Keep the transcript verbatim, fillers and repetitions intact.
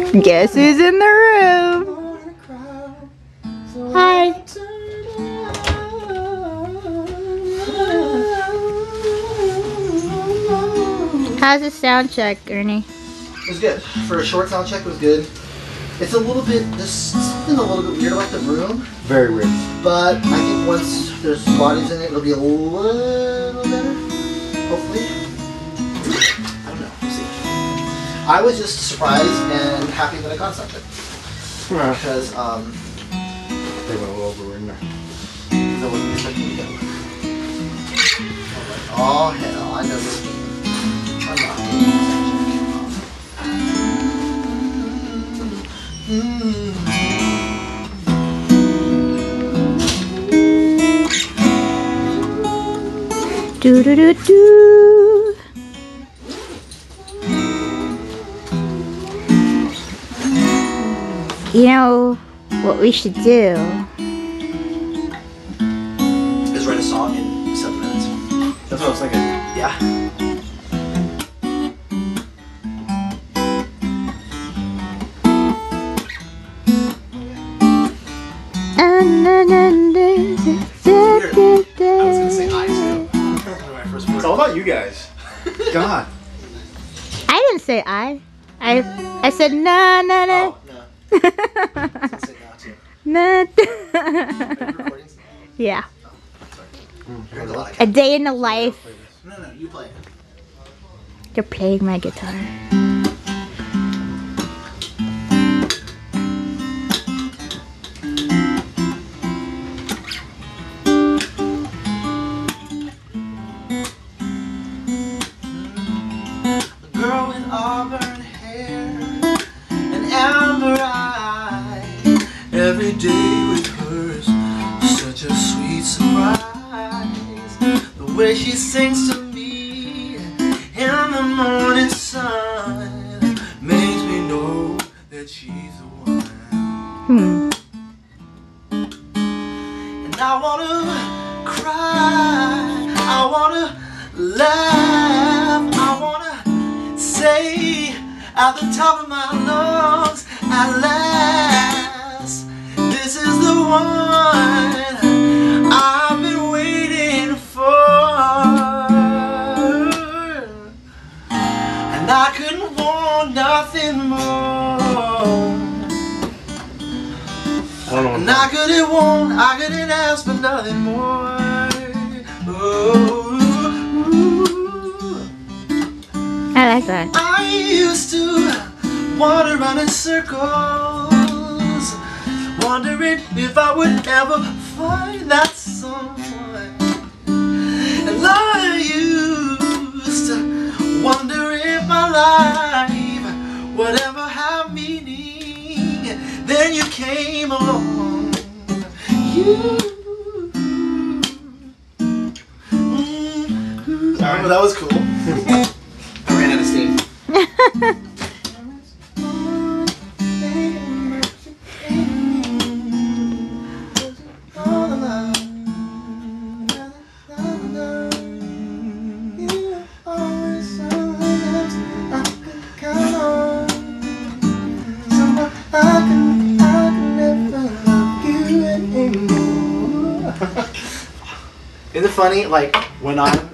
Guess who's in the room? Hi. How's the sound check, Ernie? It was good. For a short sound check, it was good. It's a little bit, there's something a little bit weird about the room. Very weird. But I think once there's bodies in it, it'll be a little better. Hopefully. I don't know. We'll see. I was just surprised and happy that I got something. Yeah. Because, um... they went a little overboard in there. I wasn't expecting to go. Oh, hell. I know this game. I'm not doing this. Do do do do. You know what we should do? Is write a song in seven minutes. That's what I was thinking. Yeah. It's all about you guys. God. I didn't say I. I I said na na na. Oh, no. I was gonna say now too. Na. Are you recording? Yeah. Oh, sorry. You're gonna like A day in the life. No, no, you play it. You're playing my guitar. Girl with auburn hair and amber eyes. Every day with hers, such a sweet surprise. The way she sings to me in the morning sun makes me know that she's the one. Hmm. And I wanna cry, I wanna laugh, I wanna say at the top of my lungs, at last, this is the one I've been waiting for. And I couldn't want nothing more. I don't know. And I couldn't want, I couldn't ask for nothing more. Oh. I like that. I used to wander around in circles, wondering if I would ever find that someone. And I used to wonder if my life would ever have meaning. Then you came along. You. Mm-hmm. Sorry, but that was cool. I ran out of steam. Isn't it funny, like, when I'm